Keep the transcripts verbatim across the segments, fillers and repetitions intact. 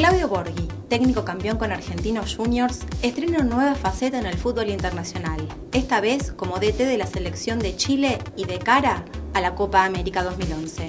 Claudio Borghi, técnico campeón con Argentinos Juniors, estrena una nueva faceta en el fútbol internacional, esta vez como D T de la selección de Chile y de cara a la Copa América dos mil once.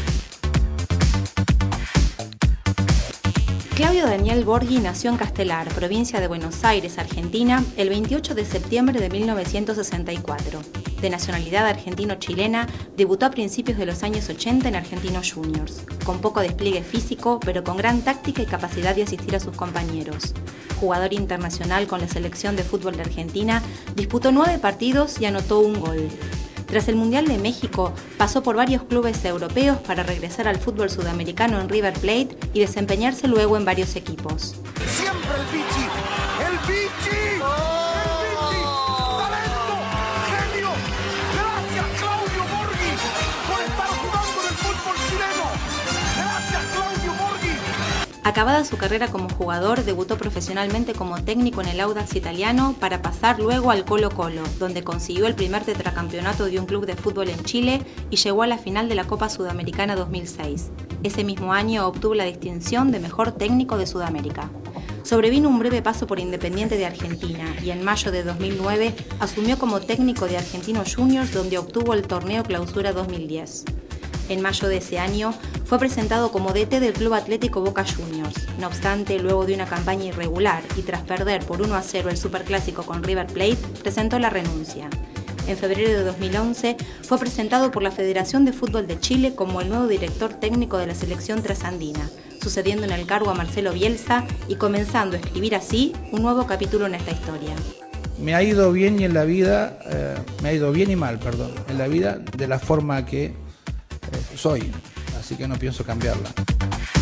Claudio Daniel Borghi nació en Castelar, provincia de Buenos Aires, Argentina, el veintiocho de septiembre de mil novecientos sesenta y cuatro. De nacionalidad argentino-chilena, debutó a principios de los años ochenta en Argentinos Juniors, con poco despliegue físico, pero con gran táctica y capacidad de asistir a sus compañeros. Jugador internacional con la selección de fútbol de Argentina, disputó nueve partidos y anotó un gol. Tras el Mundial de México, pasó por varios clubes europeos para regresar al fútbol sudamericano en River Plate y desempeñarse luego en varios equipos. Siempre el Pichi, el Pichi, el Pichi, talento, genio. Gracias Claudio Borghi por estar jugando en el fútbol chileno. Gracias Claudio Borghi. Acabada su carrera como jugador, debutó profesionalmente como técnico en el Audax italiano para pasar luego al Colo-Colo, donde consiguió el primer tetracampeonato de un club de fútbol en Chile y llegó a la final de la Copa Sudamericana dos mil seis. Ese mismo año obtuvo la distinción de mejor técnico de Sudamérica. Sobrevino un breve paso por Independiente de Argentina y en mayo de dos mil nueve asumió como técnico de Argentinos Juniors, donde obtuvo el torneo Clausura dos mil diez. En mayo de ese año fue presentado como D T del Club Atlético Boca Juniors. No obstante, luego de una campaña irregular y tras perder por uno a cero el Superclásico con River Plate, presentó la renuncia. En febrero de dos mil once fue presentado por la Federación de Fútbol de Chile como el nuevo director técnico de la selección trasandina, sucediendo en el cargo a Marcelo Bielsa y comenzando a escribir así un nuevo capítulo en esta historia. Me ha ido bien y en la vida, eh, me ha ido bien y mal, perdón, en la vida de la forma que soy, así que no pienso cambiarla.